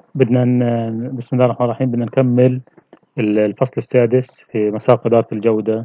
بسم الله الرحمن الرحيم. بدنا نكمل الفصل السادس في مساق إدارة الجودة.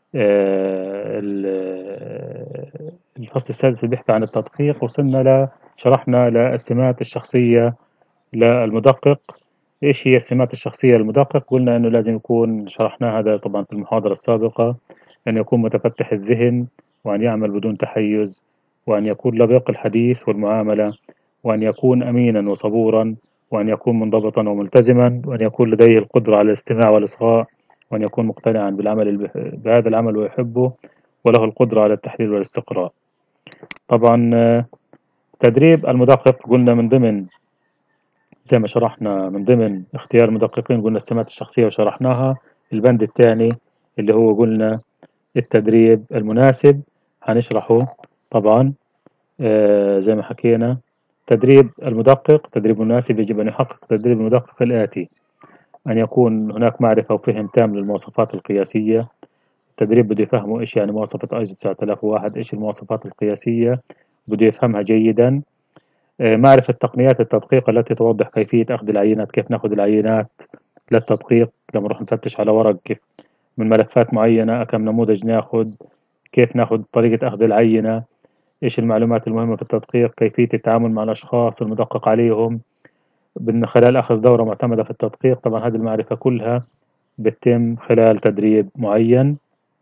الفصل السادس اللي بيحكي عن التدقيق. شرحنا للسمات الشخصية للمدقق. إيش هي السمات الشخصية للمدقق؟ قلنا إنه لازم يكون، شرحنا هذا طبعا في المحاضرة السابقة، أن يكون متفتح الذهن، وأن يعمل بدون تحيز، وأن يكون لبق الحديث والمعاملة، وأن يكون أمينا وصبورا، وأن يكون منضبطا وملتزما، وأن يكون لديه القدرة على الاستماع والإصغاء، وأن يكون مقتنعا بهذا العمل ويحبه، وله القدرة على التحليل والاستقراء. طبعا تدريب المدقق قلنا من ضمن، زي ما شرحنا، من ضمن اختيار المدققين قلنا السمات الشخصية وشرحناها. البند الثاني اللي هو قلنا التدريب المناسب هنشرحه طبعا. زي ما حكينا، تدريب المدقق تدريب مناسب يجب أن يحقق تدريب المدقق الآتي: أن يكون هناك معرفة وفهم تام للمواصفات القياسية. التدريب بده يفهمه إيش يعني مواصفة ايزو 9001، إيش المواصفات القياسية، بده يفهمها جيدا. معرفة تقنيات التدقيق التي توضح كيفية أخذ العينات، كيف نأخذ العينات للتدقيق لما نروح نفتش على ورق، كيف من ملفات معينة، كم نموذج ناخذ، كيف ناخذ طريقة أخذ العينة، إيش المعلومات المهمة في التدقيق، كيفية التعامل مع الأشخاص المدقق عليهم من خلال أخذ دورة معتمدة في التدقيق. طبعا هذه المعرفة كلها بتتم خلال تدريب معين.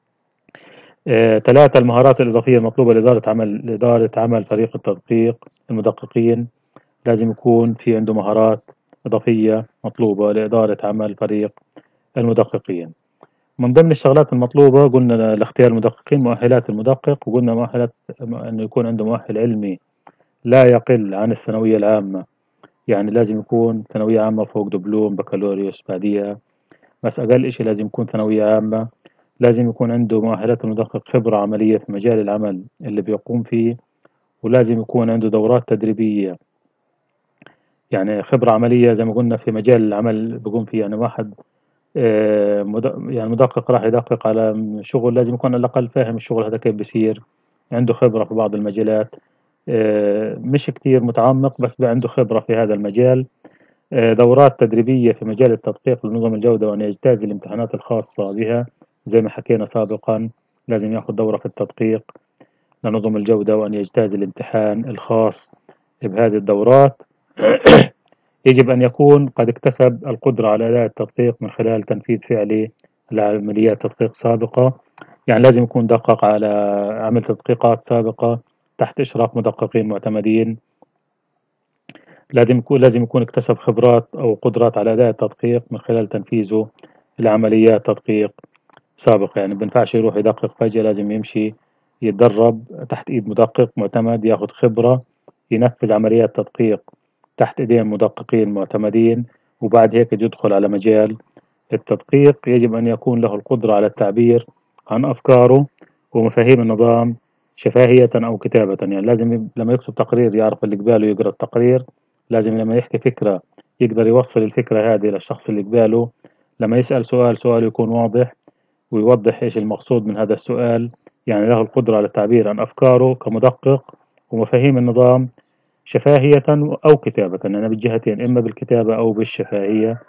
3. المهارات الإضافية المطلوبة لإدارة عمل فريق التدقيق المدققين. لازم يكون في عنده مهارات إضافية مطلوبة لإدارة عمل فريق المدققين. من ضمن الشغلات المطلوبة قلنا لاختيار المدققين مؤهلات المدقق، وقلنا مؤهلات أنه يكون عنده مؤهل علمي لا يقل عن الثانوية العامة. يعني لازم يكون ثانوية عامة فوق دبلوم بكالوريوس بعديها، بس أقل إشي لازم يكون ثانوية عامة. لازم يكون عنده مؤهلات المدقق خبرة عملية في مجال العمل اللي بيقوم فيه، ولازم يكون عنده دورات تدريبية، يعني خبرة عملية زي ما قلنا في مجال العمل اللي بيقوم فيه. يعني واحد يعني مدقق راح يدقق على شغل، لازم يكون على الأقل فاهم الشغل هذا كيف بيصير، عنده خبرة في بعض المجالات، مش كتير متعمق بس عنده خبرة في هذا المجال. دورات تدريبية في مجال التدقيق لنظم الجودة، وأن يجتاز الامتحانات الخاصة بها. زي ما حكينا سابقا، لازم يأخذ دورة في التدقيق لنظم الجودة، وأن يجتاز الامتحان الخاص بهذه الدورات. يجب أن يكون قد اكتسب القدرة على أداء التدقيق من خلال تنفيذ فعلي لعمليات تدقيق سابقة. يعني لازم يكون دقق على عمل تدقيقات سابقة تحت إشراف مدققين معتمدين. لازم يكون اكتسب خبرات أو قدرات على أداء التدقيق من خلال تنفيذه لعمليات تدقيق سابقة. يعني بينفعش يروح يدقق فجأة، لازم يمشي يتدرب تحت إيد مدقق معتمد، ياخد خبرة، ينفذ عمليات تدقيق تحت إيدين مدققين معتمدين، وبعد هيك يدخل على مجال التدقيق. يجب أن يكون له القدرة على التعبير عن أفكاره ومفاهيم النظام شفاهية أو كتابة. يعني لازم لما يكتب تقرير يعرف اللي قباله يقرأ التقرير. لازم لما يحكي فكرة يقدر يوصل الفكرة هذه للشخص اللي قباله. لما يسأل سؤال يكون واضح ويوضح إيش المقصود من هذا السؤال. يعني له القدرة على التعبير عن أفكاره كمدقق ومفاهيم النظام شفاهية أو كتابة، يعني بالجهتين، إما بالكتابة أو بالشفاهية.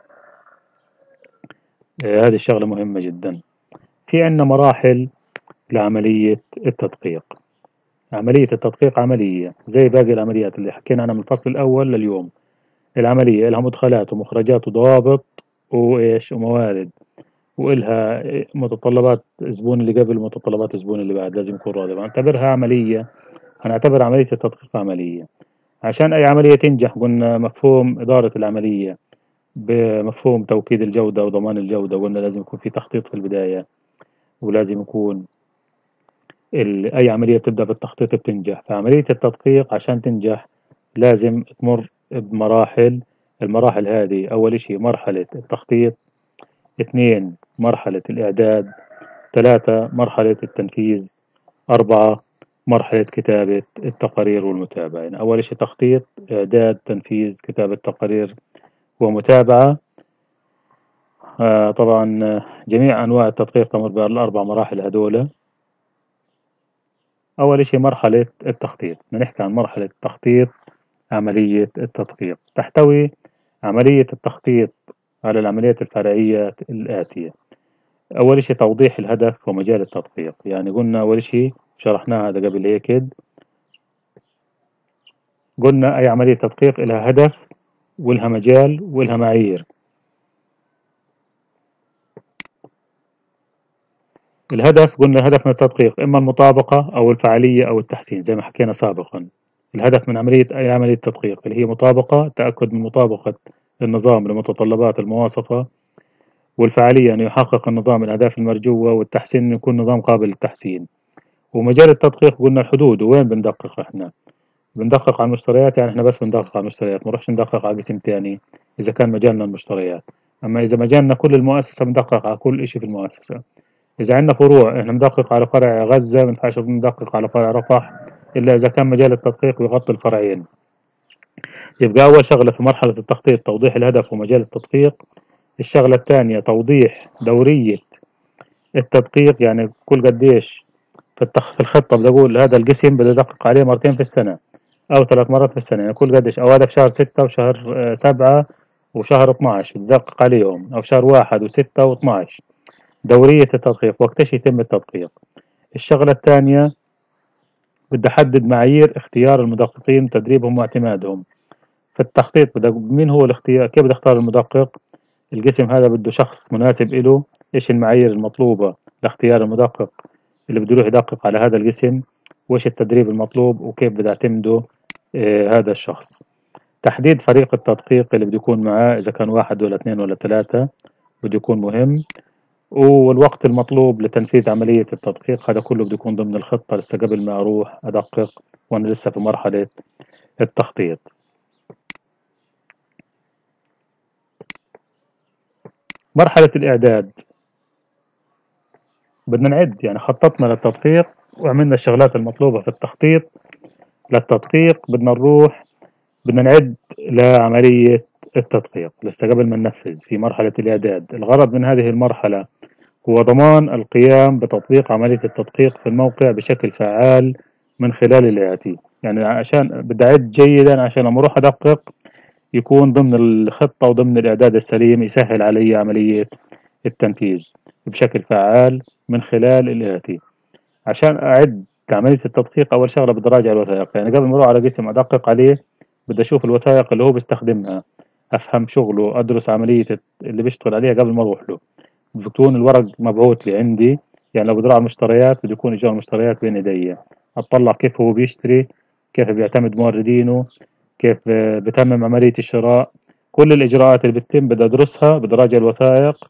هذه الشغلة مهمة جدا. في عندنا مراحل لعملية التدقيق. عملية التدقيق عملية زي باقي العمليات اللي حكينا عنها من الفصل الأول لليوم. العملية لها مدخلات ومخرجات وضوابط وإيش وموارد، وإلها متطلبات الزبون اللي قبل ومتطلبات الزبون اللي بعد، لازم يكون راضي. هنعتبرها عملية، هنعتبر عملية التدقيق عملية. عشان أي عملية تنجح قلنا مفهوم إدارة العملية بمفهوم توكيد الجودة وضمان الجودة. قلنا لازم يكون في تخطيط في البداية، ولازم يكون أي عملية بتبدأ بالتخطيط بتنجح. فعملية التدقيق عشان تنجح لازم تمر بمراحل. المراحل هذه: أول إشي مرحلة التخطيط، 2 مرحلة الإعداد، 3 مرحلة التنفيذ، 4 مرحلة كتابة التقارير والمتابعة. يعني أول إشي تخطيط، إعداد، تنفيذ، كتابة تقارير ومتابعة. طبعا جميع أنواع التدقيق تمر بالأربع مراحل هذول. أول شيء مرحلة التخطيط. بدنا نحكي عن مرحلة تخطيط عملية التدقيق. تحتوي عملية التخطيط على العمليات الفرعية الآتية. أول شيء توضيح الهدف ومجال التطبيق، يعني قلنا أول شيء شرحناه هذا قبل هيك، قلنا أي عملية تدقيق لها هدف ولها مجال ولها معايير. الهدف قلنا الهدف من التدقيق إما المطابقة أو الفعالية أو التحسين زي ما حكينا سابقا. الهدف من أي عملية تدقيق اللي هي مطابقة، تأكد من مطابقة النظام لمتطلبات المواصفة، والفعالية أن يحقق النظام الأهداف المرجوة، والتحسين أن يكون نظام قابل للتحسين. ومجال التدقيق قلنا الحدود، وين بندقق إحنا؟ بندقق على المشتريات، يعني إحنا بس بندقق على المشتريات، ما نروحش ندقق على قسم تاني إذا كان مجالنا المشتريات. أما إذا مجالنا كل المؤسسة بندقق على كل إشي في المؤسسة. إذا عندنا فروع إحنا ندقق على فرع غزة، ما ينفعش ندقق على فرع رفح إلا إذا كان مجال التدقيق يغطي الفرعين. يبقى أول شغلة في مرحلة التخطيط توضيح الهدف ومجال التدقيق. الشغلة الثانية توضيح دورية التدقيق، يعني كل قديش في الخطة بدي أقول هذا القسم بدي أدقق عليه مرتين في السنة أو 3 مرات في السنة، يعني كل قديش، أو هذا في شهر 6 وشهر 7 وشهر 12 بدي أدقق عليهم، أو شهر 1 و6 و12. دورية التدقيق وقتاش يتم التدقيق. الشغلة الثانية بدي أحدد معايير اختيار المدققين وتدريبهم واعتمادهم. في التخطيط بدي مين هو الاختيار، كيف بدي أختار المدقق. القسم هذا بده شخص مناسب إله، إيش المعايير المطلوبة لاختيار المدقق اللي بده يروح يدقق على هذا القسم، وإيش التدريب المطلوب وكيف بدي أعتمده هذا الشخص. تحديد فريق التدقيق اللي بده يكون معاه، إذا كان 1 ولا 2 ولا 3 بده يكون مهم. والوقت المطلوب لتنفيذ عملية التدقيق هذا كله بده يكون ضمن الخطة لسه قبل ما أروح أدقق وأنا لسه في مرحلة التخطيط. مرحلة الإعداد بدنا نعد، يعني خططنا للتدقيق وعملنا الشغلات المطلوبة في التخطيط للتدقيق، بدنا نعد لعملية التدقيق لسه قبل ما ننفذ في مرحلة الإعداد. الغرض من هذه المرحلة هو ضمان القيام بتطبيق عملية التدقيق في الموقع بشكل فعال من خلال الآتي. يعني عشان بدي أعد جيدا عشان لما أروح أدقق يكون ضمن الخطة وضمن الإعداد السليم، يسهل علي عملية التنفيذ بشكل فعال من خلال الآتي. عشان أعد عملية التدقيق أول شغلة بدي أراجع الوثائق، يعني قبل ما أروح على قسم أدقق عليه بدي أشوف الوثائق اللي هو بيستخدمها، أفهم شغله، أدرس عملية اللي بيشتغل عليها قبل ما أروح له. بكون الورق مبعوث لي عندي، يعني لو بدي أروح على المشتريات بده يكون إجراء المشتريات بين إيدي، أطلع كيف هو بيشتري، كيف بيعتمد موردينه، كيف بتمم عملية الشراء. كل الإجراءات اللي بتتم بدي أدرسها، بدي أراجع الوثائق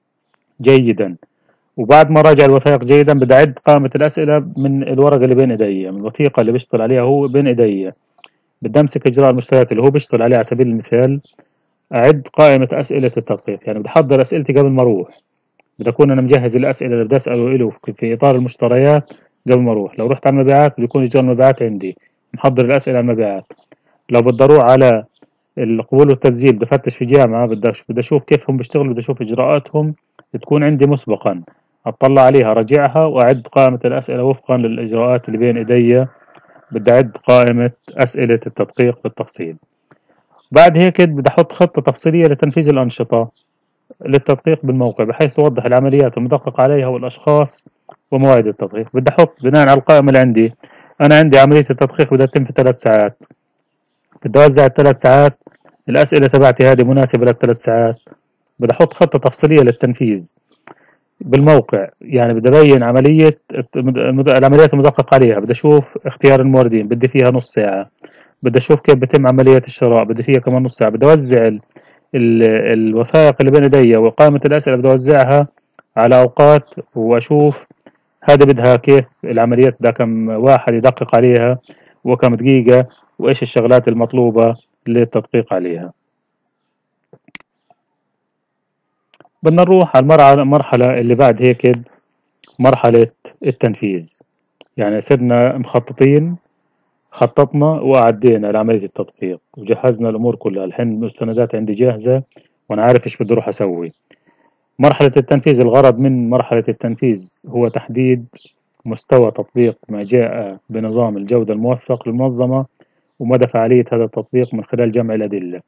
جيدا. وبعد ما راجع الوثائق جيدا بدي أعد قائمة الأسئلة من الورقة اللي بين إيدي، من الوثيقة اللي بيشتغل عليها هو بين إيدي. بدي أمسك إجراء المشتريات اللي هو بيشتغل عليه على سبيل المثال، أعد قائمة أسئلة التدقيق، يعني بدي أحضر أسئلتي قبل ما أروح، بدي أكون أنا مجهز الأسئلة اللي بدي أسأله له في إطار المشتريات قبل ما أروح. لو رحت على المبيعات بده يكون إجراء المبيعات عندي محضر الأسئلة على المبيعات. لو بدي أروح على القبول والتسجيل بدي أفتش في جامعة، بدي أشوف كيف هم بيشتغلوا، بدي أشوف إجراءاتهم تكون عندي مسبقا، أطلع عليها أراجعها وأعد قائمة الأسئلة وفقا للإجراءات اللي بين إيدي. بدي أعد قائمة أسئلة التدقيق بالتفصيل. بعد هيك بدي أحط خطة تفصيلية لتنفيذ الأنشطة للتدقيق بالموقع بحيث توضح العمليات المدقق عليها والأشخاص ومواعيد التدقيق. بدي أحط بناء على القائمة اللي عندي، أنا عندي عملية التدقيق بدها تتم في 3 ساعات، بدي أوزع ال3 ساعات، الأسئلة تبعتي هذه مناسبة لل3 ساعات. بدي أحط خطة تفصيلية للتنفيذ بالموقع، يعني بدي أبين العمليات المدقق عليها، بدي أشوف اختيار الموردين بدي فيها نص ساعة، بدي أشوف كيف بتم عملية الشراء بدي فيها كمان نص ساعة، بدي أوزع الوثائق اللي بين يدي وقائمة الأسئلة بدي أوزعها على أوقات، وأشوف هذا بدها كيف العمليات، بدها كم واحد يدقق عليها وكم دقيقة، وإيش الشغلات المطلوبة للتدقيق عليها. بدنا نروح على المرحلة اللي بعد هيك، مرحلة التنفيذ. يعني صرنا مخططين، خططنا وأعدينا لعملية التدقيق وجهزنا الأمور كلها، الحين المستندات عندي جاهزة وأنا عارف إيش بدي أروح أسوي. مرحلة التنفيذ، الغرض من مرحلة التنفيذ هو تحديد مستوى تطبيق ما جاء بنظام الجودة الموثق للمنظمة ومدى فعالية هذا التطبيق من خلال جمع الأدلة.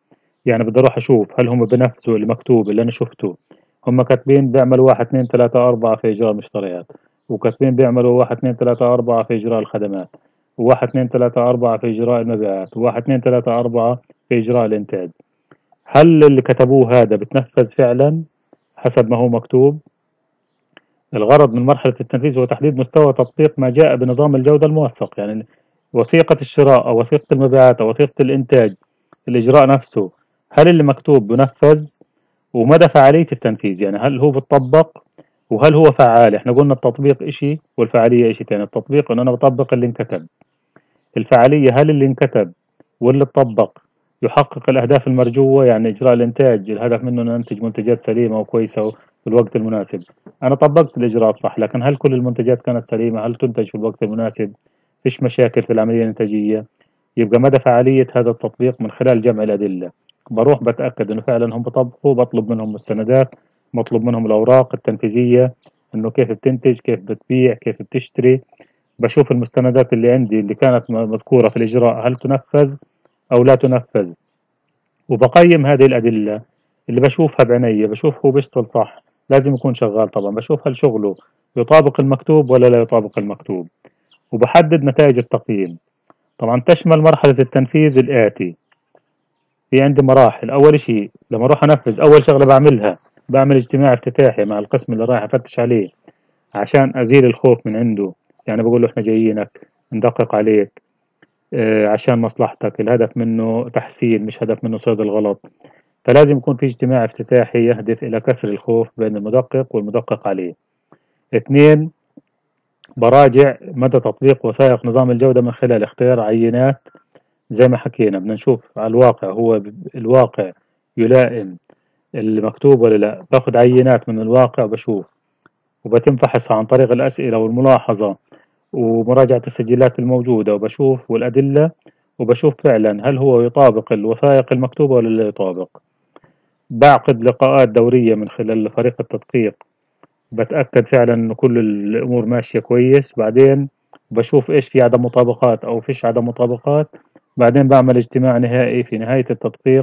يعني بدي أروح أشوف هل هم بنفذوا المكتوب اللي أنا شفته. هم كاتبين بيعملوا 1 2 3 4 في إجراء المشتريات، وكاتبين بيعملوا 1 2 3 4 في إجراء الخدمات، و1 2 3 4 في إجراء المبيعات، و1 2 3 4 في إجراء الإنتاج. هل اللي كتبوه هذا بتنفذ فعلا حسب ما هو مكتوب؟ الغرض من مرحلة التنفيذ هو تحديد مستوى تطبيق ما جاء بنظام الجودة الموثق. يعني وثيقة الشراء أو وثيقة المبيعات أو وثيقة الإنتاج، الإجراء نفسه، هل اللي مكتوب بنفذ؟ ومدى فعالية التنفيذ، يعني هل هو بتطبق وهل هو فعال؟ احنا قلنا التطبيق اشي والفعالية اشي تاني. التطبيق ان انا بطبق اللي انكتب، الفعالية هل اللي انكتب واللي اتطبق يحقق الأهداف المرجوة. يعني إجراء الإنتاج الهدف منه أن ننتج منتجات سليمة وكويسة في الوقت المناسب. أنا طبقت الإجراءات صح، لكن هل كل المنتجات كانت سليمة؟ هل تنتج في الوقت المناسب؟ فيش مشاكل في العملية الإنتاجية؟ يبقى مدى فعالية هذا التطبيق من خلال جمع الأدلة. بروح بتأكد إنه فعلا هم بطبقوا، بطلب منهم مستندات، بطلب منهم الأوراق التنفيذية، إنه كيف بتنتج، كيف بتبيع، كيف بتشتري. بشوف المستندات اللي عندي اللي كانت مذكورة في الإجراء هل تنفذ أو لا تنفذ. وبقيم هذه الأدلة اللي بشوفها بعيني، بشوف هو بيشتغل صح، لازم يكون شغال طبعا. بشوف هل شغله يطابق المكتوب ولا لا يطابق المكتوب. وبحدد نتائج التقييم. طبعا تشمل مرحلة التنفيذ الآتي. في عندي مراحل. أول شيء لما أروح أنفذ، أول شغلة بعملها بعمل اجتماع افتتاحي مع القسم اللي رايح أفتش عليه عشان أزيل الخوف من عنده. يعني بقول له إحنا جايينك ندقق عليك عشان مصلحتك، الهدف منه تحسين مش هدف منه صيد الغلط. فلازم يكون في اجتماع افتتاحي يهدف إلى كسر الخوف بين المدقق والمدقق عليه. اثنين، براجع مدى تطبيق وثائق نظام الجودة من خلال اختيار عينات. زي ما حكينا بدنا نشوف على الواقع، هو الواقع يلائم المكتوب ولا لا. باخذ عينات من الواقع بشوف، وبتم فحصها عن طريق الأسئلة والملاحظة ومراجعة السجلات الموجودة، وبشوف والأدلة، وبشوف فعلا هل هو يطابق الوثائق المكتوبة ولا لا يطابق. بعقد لقاءات دورية من خلال فريق التدقيق، بتأكد فعلا إنه كل الأمور ماشية كويس. بعدين بشوف إيش في عدم مطابقات أو فيش عدم مطابقات. بعدين بعمل اجتماع نهائي في نهاية التدقيق،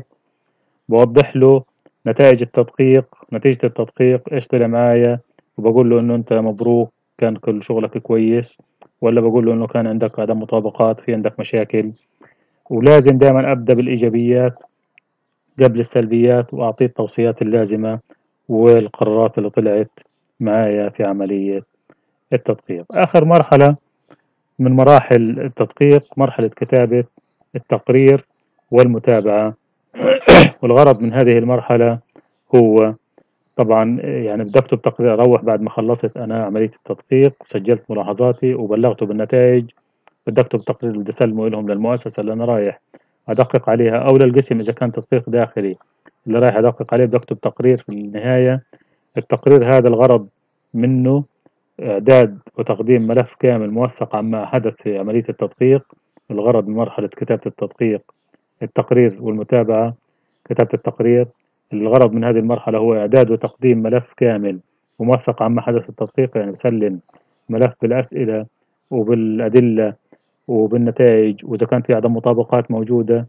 بوضح له نتائج التدقيق، نتيجة التدقيق إيش طلع معايا، وبقول له إنه أنت مبروك كان كل شغلك كويس، ولا بقول له إنه كان عندك عدم مطابقات، في عندك مشاكل. ولازم دائما أبدأ بالإيجابيات قبل السلبيات، وأعطيه التوصيات اللازمة والقرارات اللي طلعت معايا في عملية التدقيق. آخر مرحلة من مراحل التدقيق مرحلة كتابة التقرير والمتابعة. والغرض من هذه المرحلة هو طبعا يعني بدي أكتب تقرير. أروح بعد ما خلصت أنا عملية التدقيق وسجلت ملاحظاتي وبلغته بالنتائج، بدي أكتب تقرير بدي أسلمه لهم للمؤسسة اللي أنا رايح أدقق عليها، أو للقسم إذا كان تدقيق داخلي اللي رايح أدقق عليه. بدي أكتب تقرير في النهاية. التقرير هذا الغرض منه إعداد وتقديم ملف كامل موثق عما حدث في عملية التدقيق. الغرض من مرحلة كتابة التدقيق التقرير والمتابعة. كتابة التقرير، الغرض من هذه المرحلة هو إعداد وتقديم ملف كامل وموثق عما حدث في التدقيق. يعني بسلم ملف بالأسئلة وبالأدلة وبالنتائج، وإذا كان في عدم مطابقات موجودة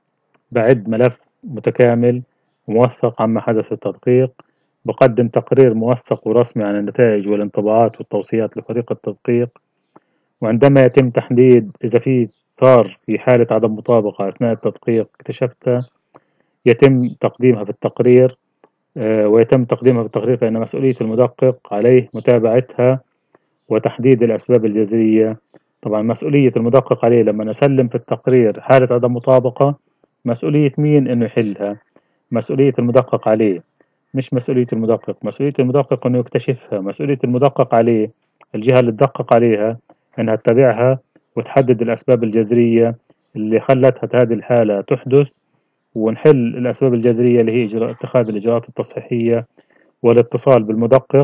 بعد ملف متكامل وموثق عما حدث في التدقيق. بقدم تقرير موثق ورسمي عن النتائج والانطباعات والتوصيات لفريق التدقيق. وعندما يتم تحديد إذا صار في حالة عدم مطابقة أثناء التدقيق اكتشفتها، يتم تقديمها في التقرير. ويتم تقديمها في التقرير، فإن مسؤولية المدقق عليه متابعتها وتحديد الأسباب الجذرية. طبعا مسؤولية المدقق عليه لما نسلم في التقرير حالة عدم مطابقة، مسؤولية مين إنه يحلها؟ مسؤولية المدقق عليه، مش مسؤولية المدقق. مسؤولية المدقق إنه يكتشفها. مسؤولية المدقق عليه الجهة اللي تدقق عليها إنها تتابعها وتحدد الأسباب الجذرية اللي خلتها هذه الحالة تحدث، ونحل الأسباب الجذرية اللي هي اتخاذ الإجراءات التصحيحية والاتصال بالمدقق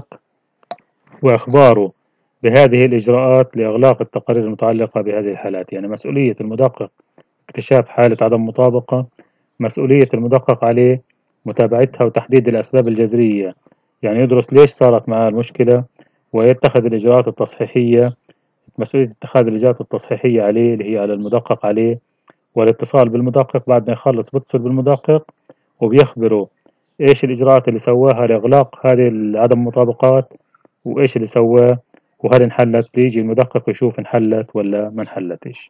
وإخباره بهذه الإجراءات لإغلاق التقارير المتعلقة بهذه الحالات. يعني مسؤولية المدقق اكتشاف حالة عدم مطابقة، مسؤولية المدقق عليه متابعتها وتحديد الأسباب الجذرية، يعني يدرس ليش صارت معه المشكلة ويتخذ الإجراءات التصحيحية. مسؤولية اتخاذ الإجراءات التصحيحية عليه اللي هي على المدقق عليه، والاتصال بالمدقق بعد ما يخلص بتصل بالمدقق وبيخبروا إيش الإجراءات اللي سواها لإغلاق هذه عدم المطابقات، وإيش اللي سواه، وهل انحلت. بيجي المدقق يشوف انحلت ولا ما انحلتش.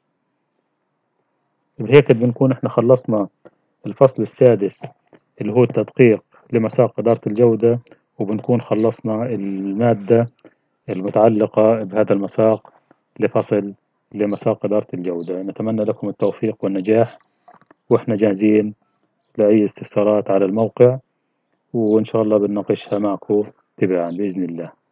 بهيك بنكون احنا خلصنا الفصل السادس اللي هو التدقيق لمساق إدارة الجودة، وبنكون خلصنا المادة المتعلقة بهذا المساق لفصل لمساق إدارة الجودة. نتمنى لكم التوفيق والنجاح، وإحنا جاهزين لأي استفسارات على الموقع، وإن شاء الله بنناقشها معكم تباعا بإذن الله.